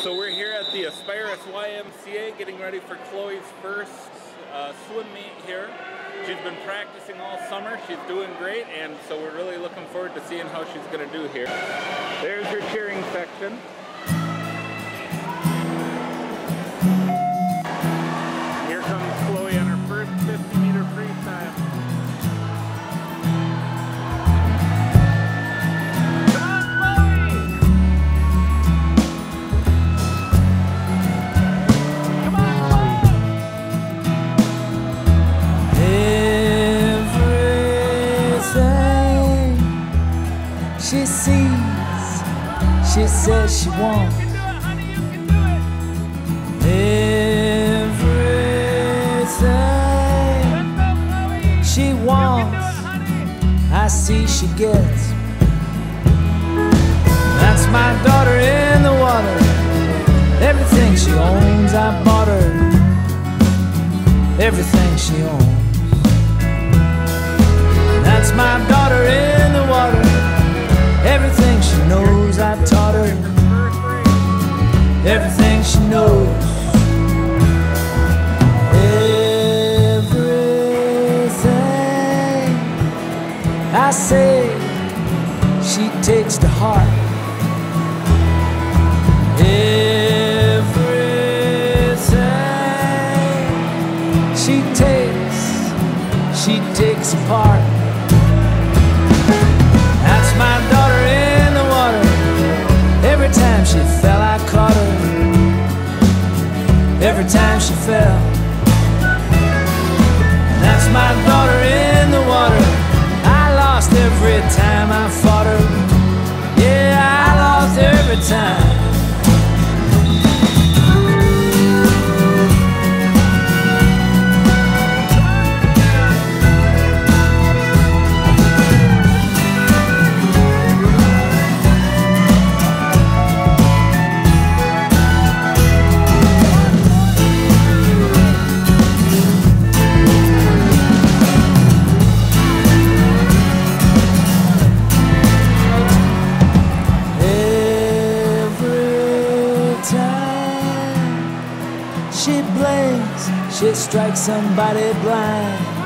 So we're here at the Aspirus YMCA getting ready for Chloe's first swim meet here. She's been practicing all summer. She's doing great, and so we're really looking forward to seeing how she's going to do here. There's her cheering section. Here comes Chloe on her first 50-meter freestyle. She sees, she says she wants everything she wants, I see she gets. That's my daughter in the water. Everything she owns, I bought her. Everything she owns. That's my daughter in the water. Everything she knows, I taught her. Everything she knows. Everything I say, she takes to heart. Everything she takes apart. That's my daughter in the water. Every time she fell, I caught her. Every time she fell. That's my daughter in the water. I lost every time I fought her. Yeah, I lost every time. She blinks, she strikes somebody blind.